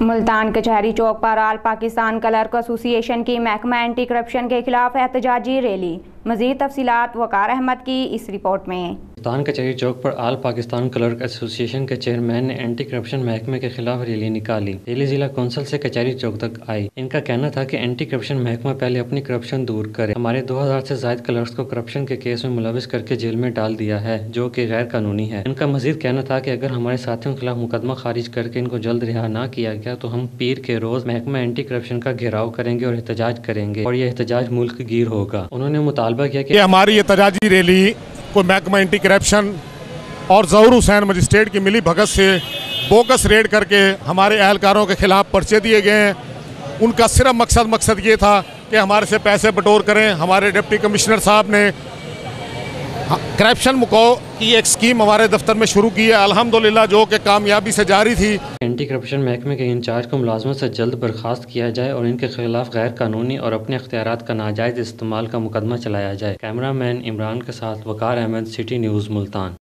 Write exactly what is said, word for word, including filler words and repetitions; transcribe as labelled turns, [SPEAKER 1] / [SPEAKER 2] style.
[SPEAKER 1] ملتان کچہری چوک پر آل پاکستان کلرک ایسوسی ایشن کی محکمہ اینٹی کرپشن کے خلاف احتجاجی ریلی۔ مزید تفصیلات وقار احمد کی اس رپورٹ میں۔
[SPEAKER 2] ملتان کچہری چوک پر آل پاکستان کلرک ایسوسی ایشن کے چیئرمین نے اینٹی کرپشن محکمے کے خلاف ریلی نکالی۔ ریلی ضلع کونسل سے کچہری چوک تک آئی۔ ان کا کہنا تھا کہ اینٹی کرپشن محکمہ پہلے اپنی کرپشن دور کرے۔ ہمارے دو ہزار سے زائد کلرکس کو کرپشن کے کیس میں ملوث کر کے جیل میں ڈال دیا ہے، جو کہ غیر قانونی ہے۔ ان کا مزید کہنا تھا کہ اگر ہمارے ساتھیوں کے خلاف مقدمہ خارج کر کے ان کو جلد رہا نہ کیا گیا تو ہم پیر کے روز محکمہ اینٹی کرپشن کا گھیراؤ کریں گے اور احتجاج کریں گے، اور یہ احتجاج ملک گیر ہوگا۔ انہوں نے مطالبہ کیا کہ
[SPEAKER 3] ہماری احتجاجی ریلی کو محکمہ اینٹی کرپشن اور ظہور حسین مجسٹریٹ کی ملی بھگت سے بوکس ریڈ کر کے ہمارے اہلکاروں کے خلاف پرچے دیے گئے ہیں۔ ان کا صرف مقصد مقصد یہ تھا کہ ہمارے سے پیسے بٹور کریں۔ ہمارے ڈپٹی کمشنر صاحب نے کرپشن مکو کی ایک سکیم ہمارے دفتر میں شروع کی ہے، الحمدللہ، جو کہ کامیابی سے جاری تھی۔
[SPEAKER 2] اینٹی کرپشن محکمے کے انچارج کو ملازمت سے جلد برخاست کیا جائے اور ان کے خلاف غیر قانونی اور اپنے اختیارات کا ناجائز استعمال کا مقدمہ چلایا جائے۔ کیمرہ مین عمران کے ساتھ وقار احمد، سٹی نیوز، ملتان۔